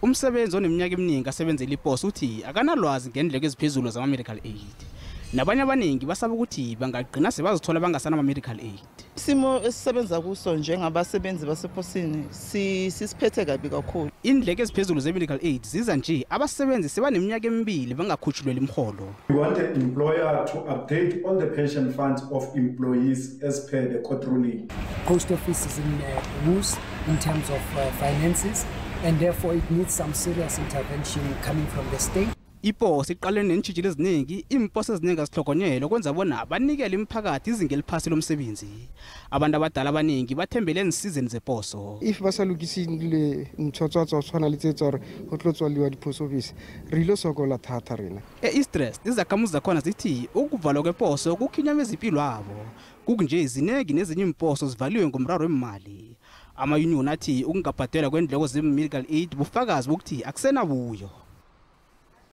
Umsebenzi oneminyaka eminingi asebenzela iPoso uthi akanalwazi ngendleko eziphezulu zama-medical aid. Nabanye abaningi basaba ukuthi bangagcina sebazithola bangasana ama-medical aid. Isimo esisebenza kuso njengabasebenzi baseposini sisiphethe kabi kakhulu. Indleko eziphezulu ze-medical aid ziza nje abasebenzi sebaneminyaka emibili bangakhutshulelwa imiholo. We want an employer to update all the pension funds of employees as per the court ruling. Post office is in woes in terms of finances, and therefore it needs some serious intervention coming from the state. Iposo iqalene neentshijilo eziningi, imposo eziningi azihlogonyelwe kwenza bona banikele imiphakathi izinga eliphasi lomsebenzi. Abantu abadala abaningi bathembele ezisizeni zePoso. If basalukisile ntshwatswa tshwana le tsetsa gore go tlotswaliwa diPoso office re ile sokola thata rena. E-East izakhamuzi zakhona zithi ukuvalwa kwePoso kukhinyameza impilo yabo. Kukunje ezinengi nezinye imposo zivaliwe ngomraro wemali. Ama-union athi ukungabhadelwa kwendleko ze-medical aid bufakazi bokuthi akusenabuyo.